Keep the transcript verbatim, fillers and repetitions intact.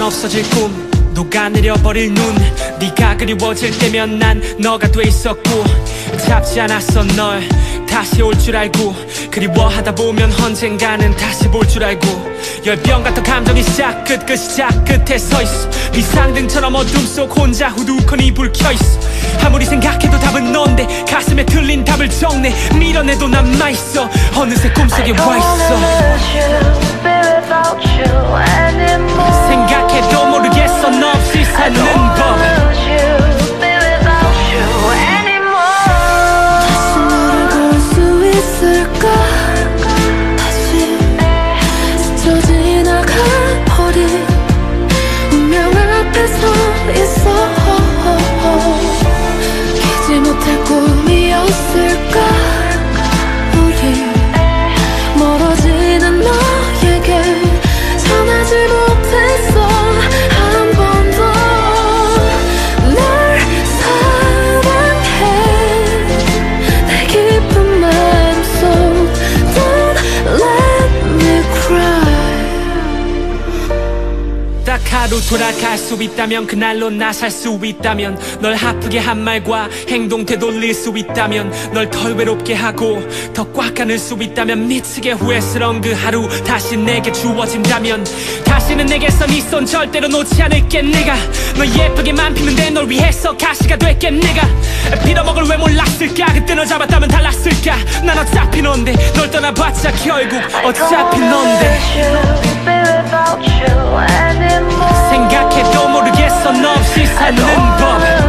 없어질 꿈 녹아내려버릴 눈 네가 그리워질 때면 난 너가 돼 있었고 잡지 않았어 널 다시 올 줄 알고 그리워하다 보면 언젠가는 다시 볼 줄 알고 열병 같은 감정이 시작 끝 그 시작 끝에 서있어 비상등처럼 어둠 속 혼자 후두커니 불 켜있어 아무리 생각해도 답은 넌데 가슴에 틀린 답을 적내 밀어내도 남아있어 어느새 꿈속에 와있어 생각해도 모르겠어 너 없이 사는 법 다시 스쳐 지나가버린 운명 앞에 서 있어 깨지 못할 꿈이었을까 우리 멀어지는 너에게 전하지 못했어 한 번도 널 사랑해 내 깊은 마음속 Don't let me cry 딱 하루 돌아갈 수 있다면 그날로 나 살 수 있다면 널 아프게 한 말과 행동 되돌릴 수 있다면 널 덜 외롭게 하고 더 꽉 안을 수 있다면 미치게 후회스러운 그 하루 다시 내게 주어진다면 다시는 내게서 네 손 절대로 놓지 않을게 내가 너 예쁘게만 피는데 널 위해서 가시가 될게 내가 빌어먹을 왜 몰랐을까 그때 널 잡았다면 달랐을까 난 어차피 넌데 널 떠나봤자 결국 어차피 넌데 생각해도 모르겠어 너 없이 사는 법